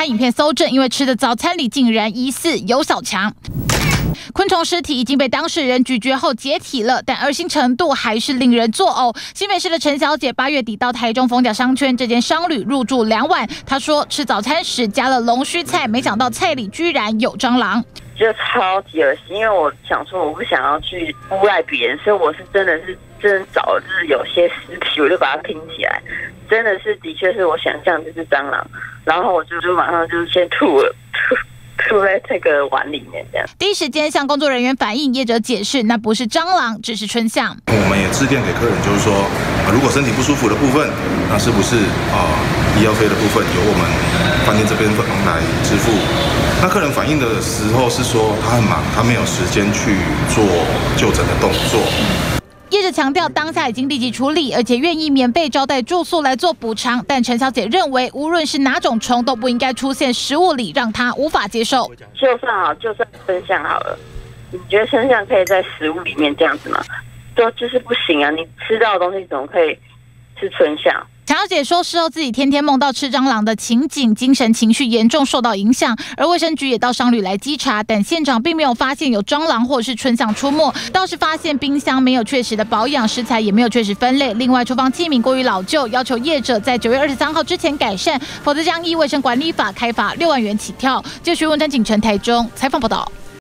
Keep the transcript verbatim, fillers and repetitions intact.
拍影片搜证，因为吃的早餐里竟然疑似有小强。 昆虫尸体已经被当事人咀嚼后解体了，但恶心程度还是令人作呕。新北市的陈小姐八月底到台中逢甲商圈这间商旅入住两晚，她说吃早餐时加了龙须菜，没想到菜里居然有蟑螂， 就超级恶心。因为我想说我不想要去诬赖别人，所以我是真的是真的找了，就是有些尸体我就把它拼起来，真的是的确是我想象就是蟑螂，然后我就就马上就先吐了吐。 吐在这个碗里面，这样。 第一时间向工作人员反映，业者解释那不是蟑致只是春象。 我们也致电给客人，就是说，呃、如果身体不舒服的部分，那是不是啊、呃、医药费的部分由我们饭店这边来支付？那客人反映的时候是说他很忙，他没有时间去做就诊的动作。 业者强调，当下已经立即处理，而且愿意免费招待住宿来做补偿。但陈小姐认为，无论是哪种虫，都不应该出现食物里，让她无法接受。 就算好，就算生象好了，你觉得生象可以在食物里面这样子吗？就就是不行啊！你吃到的东西怎么可以是春象？ 陈小姐说，事后自己天天梦到吃蟑螂的情景，精神情绪严重受到影响。而卫生局也到商旅来稽查，但现场并没有发现有蟑螂或是春象出没，倒是发现冰箱没有确实的保养，食材也没有确实分类。另外，厨房器皿过于老旧，要求业者在九月二十三号之前改善，否则将依卫生管理法开罚六万元起跳。就询问陈景成台中采访报道。